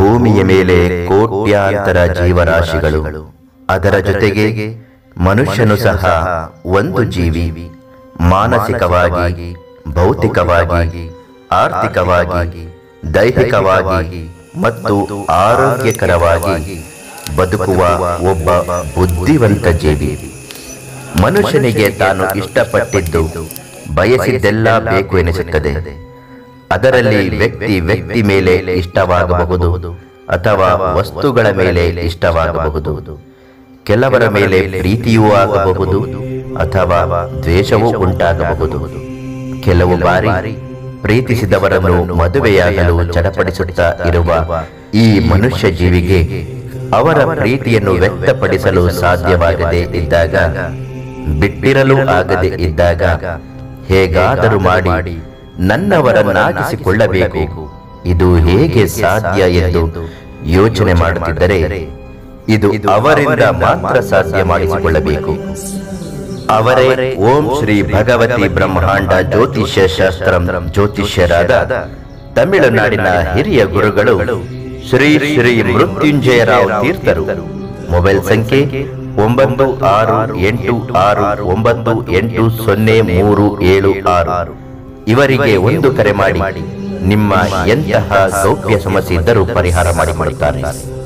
ಭೂಮಿಯ ಮೇಲೆ ಕೋಟ್ಯಾಂತರ ಜೀವರಾಶಿಗಳು, ಅದರ ಜೊತೆಗೆ ಮನುಷ್ಯನು ಸಹ ಒಂದು ಜೀವಿ. ಮಾನಸಿಕವಾಗಿ, ಭೌತಿಕವಾಗಿ, ಆರ್ಥಿಕವಾಗಿ, ದೈಹಿಕವಾಗಿ ಮತ್ತು ಆರೋಗ್ಯಕರವಾಗಿ ಬದುಕುವ ಒಬ್ಬ ಬುದ್ಧಿವಂತ ಜೀವಿ. ಮನುಷ್ಯನಿಗೆ ತಾನು ಇಷ್ಟಪಟ್ಟಿದ್ದು, ಬಯಸಿದ್ದೆಲ್ಲ ಬೇಕು ಎನಿಸುತ್ತದೆ. ಅದರಲ್ಲಿ ವ್ಯಕ್ತಿ ಮೇಲೆ ಇಷ್ಟವಾಗಬಹುದು ಅಥವಾ ವಸ್ತುಗಳ ಮೇಲೆ ಇಷ್ಟವಾಗಬಹುದು. ಕೆಲವರ ಮೇಲೆ ಪ್ರೀತಿಯೂ ಆಗಬಹುದು ಅಥವಾ ದ್ವೇಷವೂ ಉಂಟಾಗಬಹುದು. ಕೆಲವು ಬಾರಿ ಪ್ರೀತಿಸಿದವರನ್ನು ಮದುವೆಯಾಗಲು ಚಡಪಡಿಸುತ್ತಾ ಇರುವ ಈ ಮನುಷ್ಯ ಜೀವಿಗೆ ಅವರ ಪ್ರೀತಿಯನ್ನು ವ್ಯಕ್ತಪಡಿಸಲು ಸಾಧ್ಯವಾಗದೇ ಇದ್ದಾಗ, ಬಿಟ್ಟಿರಲು ಆಗದೆ ಇದ್ದಾಗ, ಹೇಗಾದರೂ ಮಾಡಿ ನನ್ನವರನ್ನಾಗಿಸಿಕೊಳ್ಳಬೇಕು, ಇದು ಹೇಗೆ ಸಾಧ್ಯ ಎಂದು ಯೋಚನೆ ಮಾಡುತ್ತಿದ್ದರೆ, ಇದು ಅವರಿಂದ ಮಾತ್ರ ಸಾಧ್ಯ ಮಾಡಿಸಿಕೊಳ್ಳಬೇಕು. ಅವರೇ ಓಂ ಶ್ರೀ ಭಗವತಿ ಬ್ರಹ್ಮಾಂಡ ಜ್ಯೋತಿಷ್ಯ ಶಾಸ್ತ್ರಂ ಜ್ಯೋತಿಷ್ಯರಾದ ತಮಿಳುನಾಡಿನ ಹಿರಿಯ ಗುರುಗಳು ಶ್ರೀ ಶ್ರೀ ಮೃತ್ಯುಂಜಯರಾವ್ ತೀರ್ಥರು. ಮೊಬೈಲ್ ಸಂಖ್ಯೆ 9686988036. ಇವರಿಗೆ ಒಂದು ಕರೆ ಮಾಡಿ ನಿಮ್ಮ ಎಂತಹ ಗೌಪ್ಯ ಸಮಸ್ಯೆ ಇದ್ದರೂ ಪರಿಹಾರ ಮಾಡಿಕೊಡುತ್ತಾರೆ.